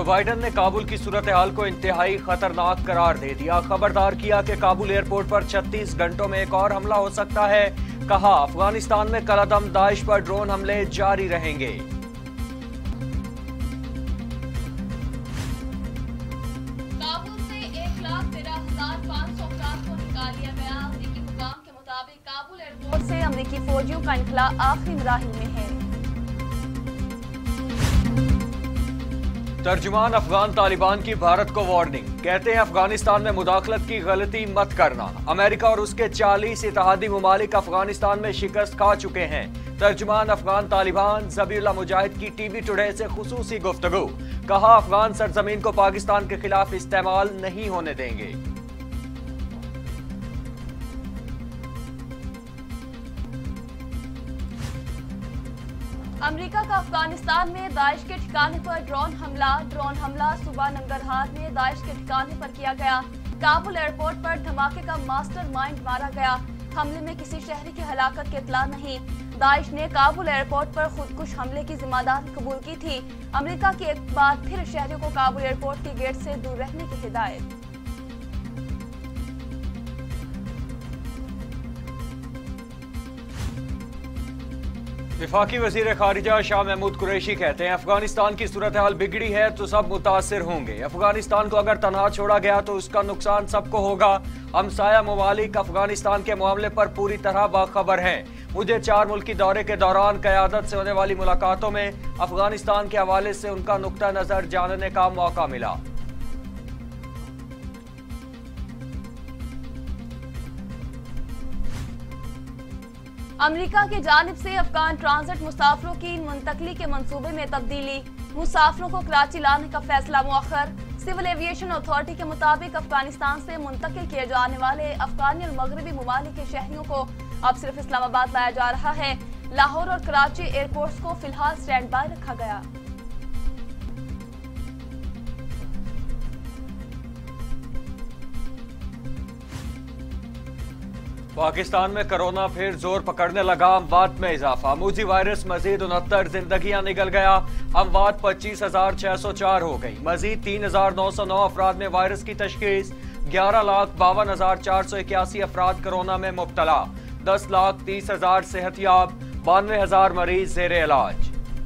जो बाइडन ने काबुल की सूरत हाल को इंतहाई खतरनाक करार दे दिया। खबरदार किया कि काबुल एयरपोर्ट पर 36 घंटों में एक और हमला हो सकता है। कहा अफगानिस्तान में कलअदम दाइश पर ड्रोन हमले जारी रहेंगे। काबुल से 1,13,500 अफराद को निकाल लिया गया। अमरीकी हुकाम के मुताबिक काबुल एयरपोर्ट से अमरीकी फौजियों का इनखला आखिरी मराहिल में है। तर्जुमान अफगान तालिबान की भारत को वार्निंग। कहते हैं अफगानिस्तान में मुदाखलत की गलती मत करना। अमेरिका और उसके 40 इत्तेहादी मुमालिक अफगानिस्तान में शिकस्त खा चुके हैं। तर्जुमान अफगान तालिबान ज़बीहुल्लाह मुजाहिद की टीवी टुडे से खुसूसी गुफ्तगू। कहा अफगान सरजमीन को पाकिस्तान के खिलाफ इस्तेमाल नहीं होने देंगे। अमेरिका का अफगानिस्तान में दाइश के ठिकाने पर ड्रोन हमला सुबह नंगरहार में दाइश के ठिकाने पर किया गया। काबुल एयरपोर्ट पर धमाके का मास्टरमाइंड मारा गया। हमले में किसी शहरी की हलाकत की इत्तला नहीं। दाइश ने काबुल एयरपोर्ट पर खुदकुश हमले की जिम्मेदारी कबूल की थी। अमेरिका की एक बार फिर शहरियों को काबुल एयरपोर्ट के गेट से दूर रहने की हिदायत। विफाकी वजीर खारिजा शाह महमूद कुरैशी कहते हैं अफगानिस्तान की सूरत हाल बिगड़ी है तो सब मुतासिर होंगे। अफगानिस्तान को अगर तनहा छोड़ा गया तो उसका नुकसान सबको होगा। हमसाया ममालिक अफगानिस्तान के मामले पर पूरी तरह बाखबर हैं। मुझे 4 मुल्की दौरे के दौरान क़यादत से होने वाली मुलाकातों में अफगानिस्तान के हवाले से उनका नुक्ता नजर जानने का मौका मिला। अमेरिका की जानिब से अफगान ट्रांजिट मुसाफिरों की मुंतकली के मंसूबे में तब्दीली। मुसाफिरों को कराची लाने का फैसला मुअख्खर। सिविल एविएशन अथॉरिटी के मुताबिक अफगानिस्तान से मुंतकिल किए जाने वाले अफगानी और मगरबी ममालिक के शहरियों को अब सिर्फ इस्लामाबाद लाया जा रहा है। लाहौर और कराची एयरपोर्ट्स को फिलहाल स्टैंड बाय रखा गया। पाकिस्तान में कोरोना फिर जोर पकड़ने लगा। अमवात में इजाफा। मूजी वायरस मजीद 69 जिंदगियां निकल गया। अमवात 25,604 हो गई। मजीद 3,909 अफराद में वायरस की तशखीस। 11,52,481 अफराद कोरोना में मुब्तला। 10,30,000 सेहतयाब। 92,000 मरीज जेर इलाज।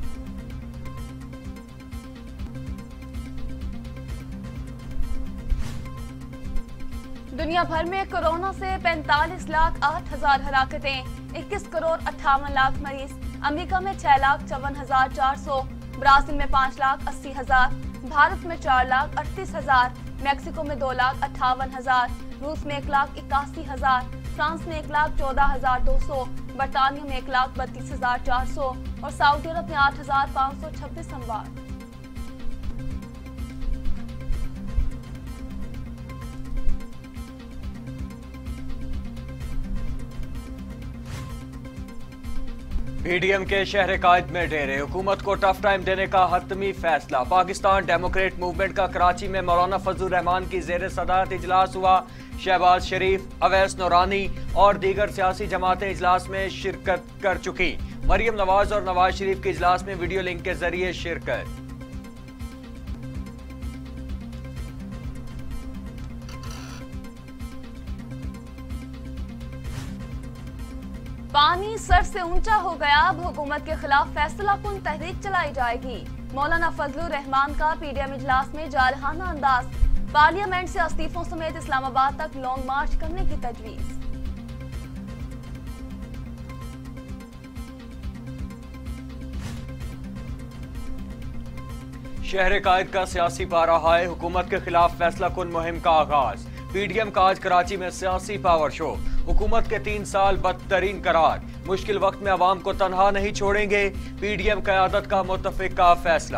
दुनिया भर में कोरोना से 45,08,000 हलाकतें। 21 करोड़ 58 लाख मरीज। अमेरिका में 6,54,400। ब्राजील में 5,80,000। भारत में 4,38,000। मैक्सिको में 2,58,000। रूस में 1,81,000। फ्रांस में 1,14,200। बरतानिया में 1,32,400 और सऊदी अरब में 8,526 अमवात। पीडीएम के शहर कायद में डेरे। हुकूमत को टफ टाइम देने का हतमी फैसला। पाकिस्तान डेमोक्रेट मूवमेंट का कराची में मौलाना फजलुर रहमान की जेर सदारत इजलास हुआ। शहबाज शरीफ, अवैस नूरानी और दीगर सियासी जमातें इजलास में शिरकत कर चुकी। मरियम नवाज और नवाज शरीफ के इजलास में वीडियो लिंक के जरिए शिरकत। पानी सर से ऊंचा हो गया। अब हुकूमत के खिलाफ फैसला कुन तहरीक चलाई जाएगी। मौलाना फजलुर रहमान का पीडीएम इजलास में जारहाना अंदाज। पार्लियामेंट से इस्तीफों समेत इस्लामाबाद तक लॉन्ग मार्च करने की तजवीज। शहर कायद का सियासी पारा हाय। हुकूमत के खिलाफ फैसला कुन मुहिम का आगाज। पीडीएम का आज कराची में सियासी पावर शो। हुकूमत के 3 साल बदतरीन करार। मुश्किल वक्त में अवाम को तनहा नहीं छोड़ेंगे। पीडीएम क़यादत का मुत्तफिक का फैसला।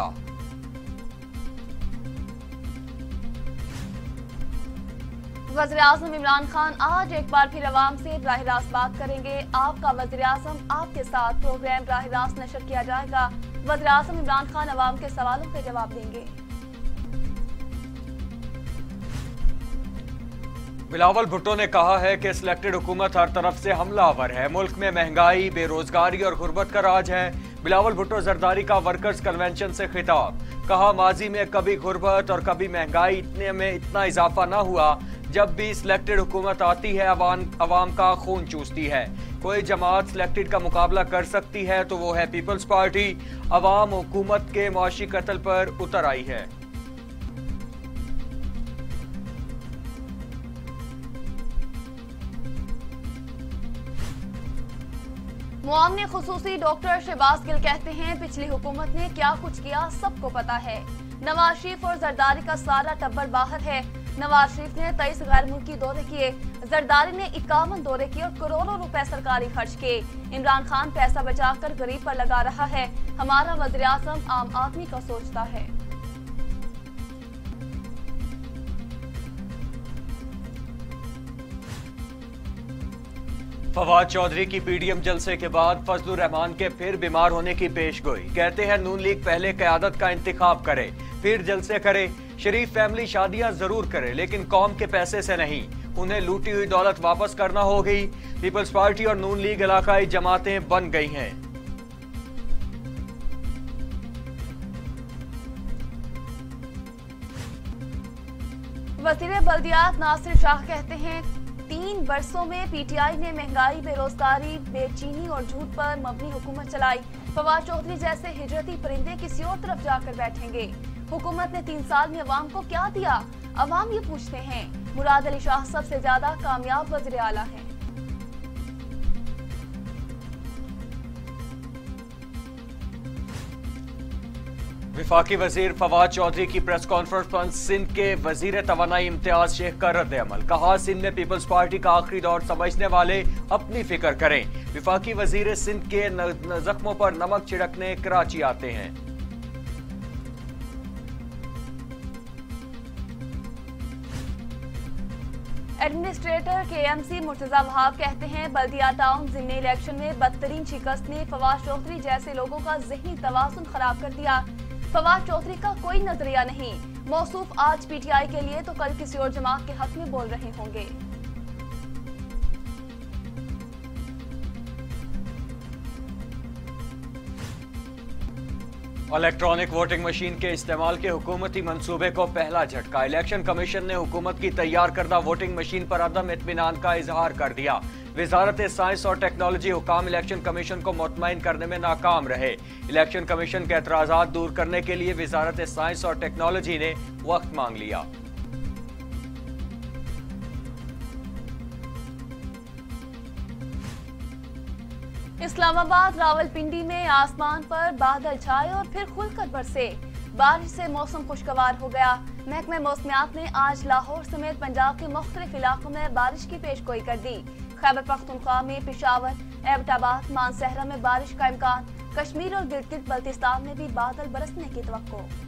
वज़ीर आज़म इमरान खान आज एक बार फिर अवाम से बराह रास्त बात करेंगे। आपका वज़ीर आज़म आपके साथ प्रोग्राम बराह रास्त नशर किया जाएगा। वज़ीर आज़म इमरान खान अवाम के सवालों के जवाब देंगे। बिलावल भुट्टो ने कहा है कि सिलेक्टेड हुकूमत हर तरफ से हमलावर है। मुल्क में महंगाई, बेरोजगारी और गुर्बत का राज है। बिलावल भुट्टो जरदारी का वर्कर्स कन्वेंशन से खिताब। कहा माजी में कभी गुर्बत और कभी महंगाई इतने में इतना इजाफा ना हुआ। जब भी सिलेक्टेड हुकूमत आती है अवाम का खून चूसती है। कोई जमात सिलेक्टेड का मुकाबला कर सकती है तो वो है पीपल्स पार्टी। अवाम हुकूमत के मुआशी कत्ल पर उतर आई है। मुआवने खुसूसी डॉक्टर शहबाज गिल कहते हैं पिछली हुकूमत ने क्या कुछ किया सबको पता है। नवाज शरीफ और जरदारी का सारा टब्बर बाहर है। नवाज शरीफ ने 23 गैर मुल्की दौरे किए, जरदारी ने 51 दौरे किए और करोड़ों रुपए सरकारी खर्च किए। इमरान खान पैसा बचाकर गरीब पर लगा रहा है। हमारा वज़ीर आज़म आम आदमी का सोचता है। फवाद चौधरी की पीडीएम जलसे के बाद फजलुर रहमान के फिर बीमार होने की पेशगोई। कहते हैं नून लीग पहले क़यादत का इंतखाब करे फिर जलसे करे। शरीफ फैमिली शादियां जरूर करे लेकिन कौम के पैसे से नहीं। उन्हें लूटी हुई दौलत वापस करना होगी। पीपल्स पार्टी और नून लीग इलाकाई जमातें बन गई हैं। वज़ीर बल्दियात नासिर शाह कहते हैं 3 बरसों में पीटीआई ने महंगाई, बेरोजगारी, बेचीनी और झूठ पर मबनी हुकूमत चलाई। फवाद चौधरी जैसे हिजरती परिंदे किसी और तरफ जाकर बैठेंगे। हुकूमत ने 3 साल में अवाम को क्या दिया, अवाम ये पूछते हैं। मुराद अली शाह सबसे ज्यादा कामयाब वज़ीर आला हैं। विफाकी वजीर फवाद चौधरी की प्रेस कॉन्फ्रेंस पर सिंध के वजीर तवानाई इम्तियाज शेख का रद्द अमल। कहा सिंध में पीपल्स पार्टी का आखिरी दौर समझने वाले अपनी फिक्र करें। विफाकी वजीर सिंध के जख्मों पर नमक छिड़कने कराची आते हैं। एडमिनिस्ट्रेटर केएमसी मुर्तजा वहाब कहते हैं बल्दिया टाउन जिमनी इलेक्शन में बदतरीन शिकस्त ने फवाद चौधरी जैसे लोगों का ज़हनी तवाज़ुन खराब कर दिया। फवाद चौधरी का कोई नजरिया नहीं। मौसूफ आज पीटीआई के लिए तो कल किसी और जमात के हक में बोल रहे होंगे। इलेक्ट्रॉनिक वोटिंग मशीन के इस्तेमाल के हुकूमती मंसूबे को पहला झटका। इलेक्शन कमीशन ने हुकूमत की तैयार करदा वोटिंग मशीन पर अदम इत्मीनान का इजहार कर दिया। वजारत साइंस और टेक्नोलॉजी हुकाम इलेक्शन कमीशन को मुतमईन करने में नाकाम रहे। इलेक्शन कमीशन के एतराज़ात दूर करने के लिए वजारत साइंस और टेक्नोलॉजी ने वक्त मांग लिया। इस्लामाबाद रावलपिंडी में आसमान पर बादल छाए और फिर खुलकर बरसे। बारिश से मौसम खुशगवार हो गया। महकमे मौसमियात ने आज लाहौर समेत पंजाब के मुख्तलिफ इलाकों में बारिश की पेशगोई कर दी। खैबर पख्तूनख्वा में, पेशावर, एबटाबाद, मानसहरा में बारिश का इम्कान। कश्मीर और गिलगित बल्तिस्तान में भी बादल बरसने की तवक्को।